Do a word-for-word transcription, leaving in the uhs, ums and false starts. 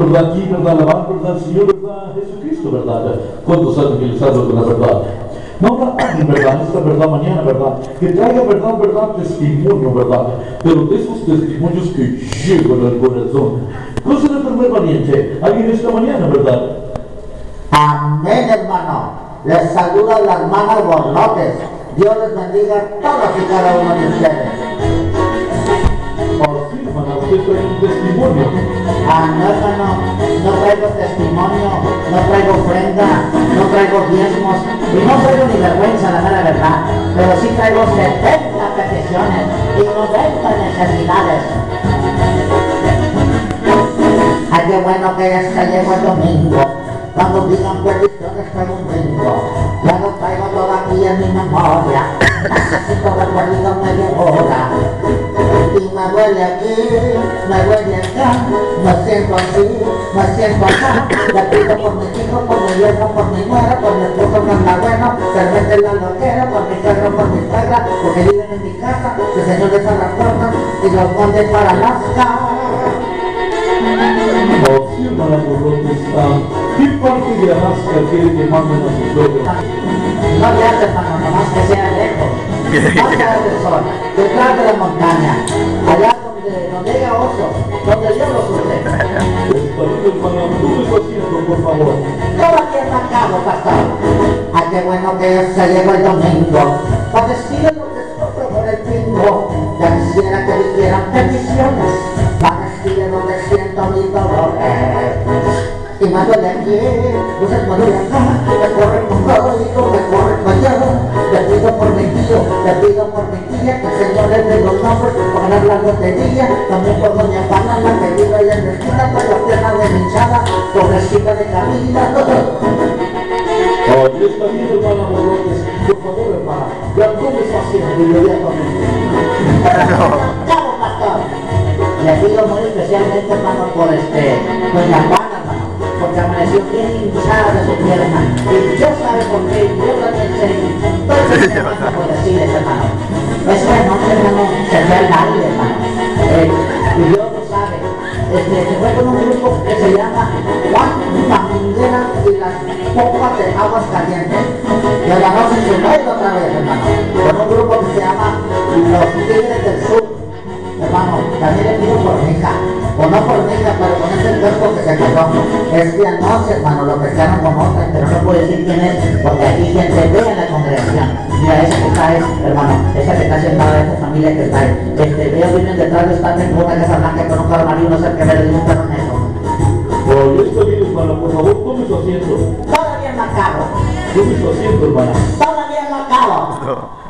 ¿verdad? Aquí, ¿verdad? Alabar, ¿verdad? El Señor, ¿verdad? Jesucristo, ¿verdad? ¿Cuántos saben que les hablo con la verdad? No habrá alguien, ¿verdad? Esta verdad mañana, ¿verdad? Que traiga, ¿verdad? ¿Verdad? Testimonio, ¿verdad? Pero de esos testimonios que llegan al corazón. ¿Cuál será el primer valiente? Alguien esta mañana, ¿verdad? Amén, hermano. Les saluda la hermana Borlotes. Dios les bendiga a todos y cada uno de ustedes. Por fin, hermano, usted trae un testimonio. Ah, no, hermano, no traigo testimonio, no traigo ofrenda, no traigo diezmos y no traigo ni vergüenza, la mera verdad. Pero sí traigo setenta peticiones y noventa necesidades. Ay, qué bueno que es que llegó el domingo. Cuando digan peticiones traigo un brinco. Ya lo traigo todavía en mi memoria. Necesito recorrido media hora. Y me duele aquí, me duele acá, me siento así, me siento acá. Le pido por mis hijos, por mi yerno, por mi nuera, por mi esposo que anda bueno, que mete la loquera, por mi perro, por mi suegra, porque viven en mi casa, que el Señor les abra puertas y los mande para Alaska. Oh, sí, hermana Borlotes, ¿qué parte de Alaska quiere que manden a su suegra? No le hace, hermano, nomás que sea lejos. Más allá del sol, detrás de la montaña, allá donde, donde haya oso, donde Dios los use. Está bien, hermana, tú me estás haciendo, por favor. Todavía está a cabo, pastor. Ay, qué bueno que se llegó el domingo. Para decirle lo que sufro por el pingo. Ya quisiera que vivieran peticiones. Para decirle donde siento mi dolor. Y me duele aquí, pues me duele acá, me corre por todo y me corre por allá. Le pido por mi tío, le pido por mi tía, que el Señor les dé los nombres para ganar la lotería. También por doña Panama, que vive allá en la esquina, con la pierna deshinchada, pobrecita de Camila. Oh, ya está bien, hermana Borlotes. Por favor, hermana, ya no me está haciendo inmediatamente. ¡Chavo, pastor! Le pido muy especialmente, hermano, por este, doña Juana, hermano, porque amaneció bien hinchada de su pierna. Y Dios sabe por qué, yo también sé. Entonces, me falta por decirles, hermano. Eso anoche, hermano, se fue al baile, hermano. Eh, y Dios lo sabe. Este, se fue con un grupo que se llama Juan Manguera y las Copas de Aguas Calientes. Y a la noche se fue otra vez, hermano, con un grupo que se llama Los Tigres del Sur. Hermano, también le pido por mi hija, o no por mi hija, pero con ese cuerpo que se quedó. Es que anoche, hermano, lo pescaron con otra, pero no puedo decir quién es, porque aquí quien se ve en la congregación. Mira, esa que está ahí, hermano, esa que está sentada, esta familia que está ahí. Este, veo vienen detrás de esta tengo una casa blanca con un carro amarillo, no sé qué ver, y un perro negro. Oh, ya está bien, hermana, por favor, tome su asiento. Todavía no acabo. Tome su asiento, hermana. Todavía no acabo.